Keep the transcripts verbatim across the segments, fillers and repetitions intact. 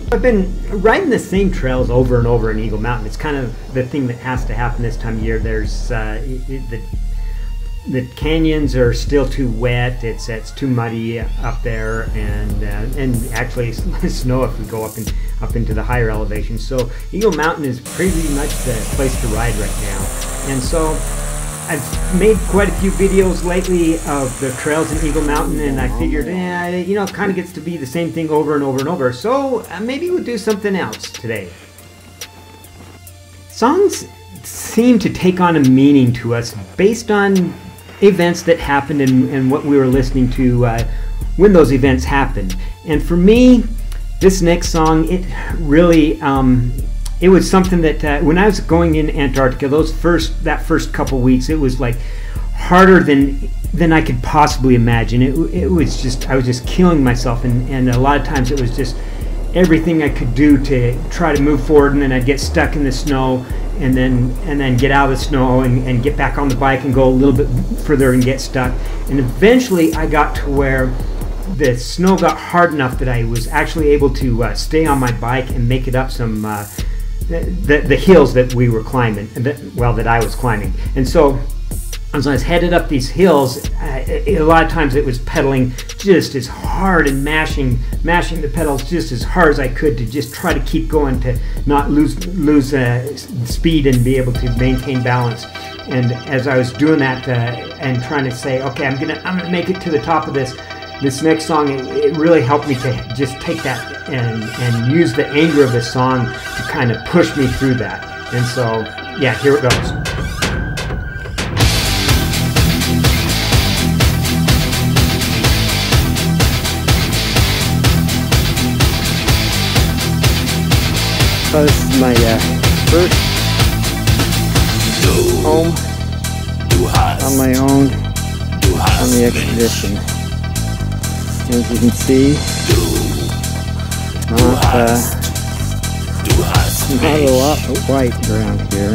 I've been riding the same trails over and over in Eagle Mountain. It's kind of the thing that has to happen this time of year. There's uh, it, it, the the canyons are still too wet. It's it's too muddy up there, and uh, and actually snow if we go up in, up into the higher elevations. So Eagle Mountain is pretty much the place to ride right now. And so I've made quite a few videos lately of the trails in Eagle Mountain, and I figured, eh, you know, it kind of gets to be the same thing over and over and over. So uh, maybe we'll do something else today. Songs seem to take on a meaning to us based on events that happened and, and what we were listening to uh, when those events happened. And for me, this next song, it really, um, it was something that uh, when I was going in Antarctica, those first, that first couple weeks, it was like harder than than I could possibly imagine. It, it was just, I was just killing myself, and, and a lot of times it was just everything I could do to try to move forward, and then I'd get stuck in the snow, and then and then get out of the snow and, and get back on the bike and go a little bit further and get stuck. And eventually I got to where the snow got hard enough that I was actually able to uh, stay on my bike and make it up some uh, the, the hills that we were climbing, that, well, that I was climbing. And so as I was headed up these hills, uh, a lot of times it was pedaling just as hard and mashing mashing the pedals just as hard as I could to just try to keep going, to not lose lose uh, speed and be able to maintain balance. And as I was doing that uh, and trying to say, okay, I'm gonna I'm gonna make it to the top of this this next song, it, it really helped me to just take that and and use the anger of the song to kind of push me through that. And so, yeah, here it goes. So this is my uh, first home on my own on the expedition. As you can see, not, uh, not a lot of white around here.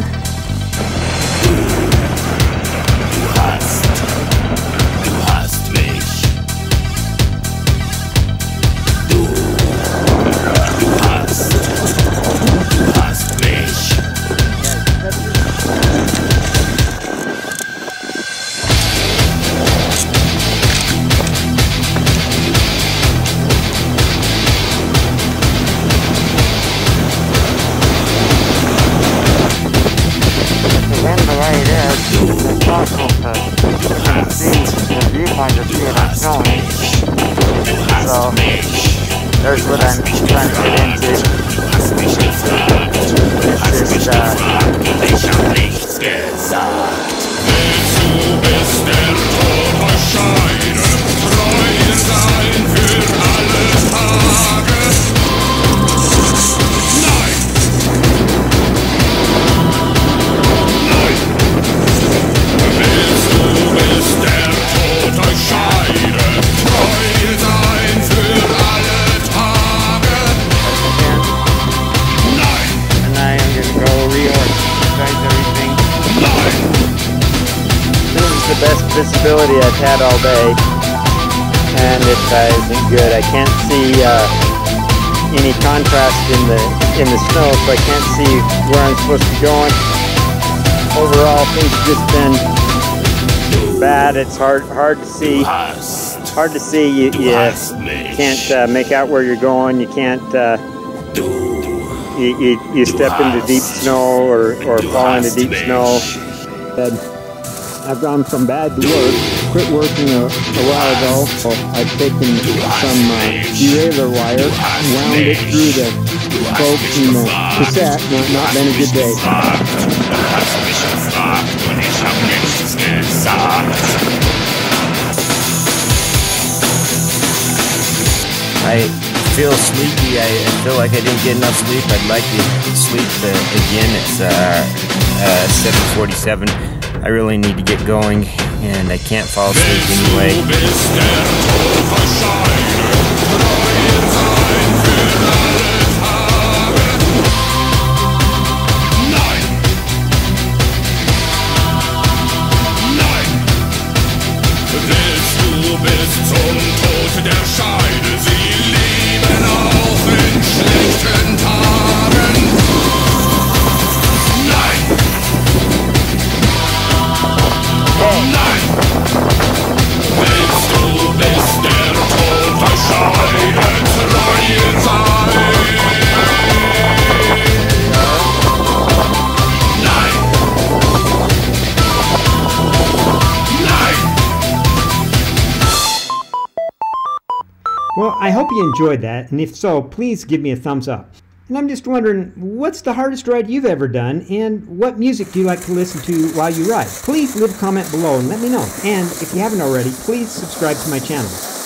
So there's what I'm trying to get into. This is the best visibility I've had all day, and it uh, isn't good. I can't see uh, any contrast in the in the snow, so I can't see where I'm supposed to be going. Overall, things have just been bad. It's hard hard to see. Hard to see. You, you can't uh, make out where you're going. You can't. Uh, you, you you step into deep snow or or fall into deep snow. And I've gone from bad to worse. Quit working a, a while ago. So I've taken some uh, derailleur wire, wound it through the spokes in the cassette, and it's not been a good day. I feel sleepy. I, I feel like I didn't get enough sleep. I'd like to sleep uh, again. It's uh, uh, seven forty-seven. I really need to get going, and I can't fall asleep anyway. Zum Tod der Scheide, sie leben auch in schlechten Well, I hope you enjoyed that, and if so, please give me a thumbs up. And I'm just wondering, what's the hardest ride you've ever done, and what music do you like to listen to while you ride? Please leave a comment below and let me know. And if you haven't already, please subscribe to my channel.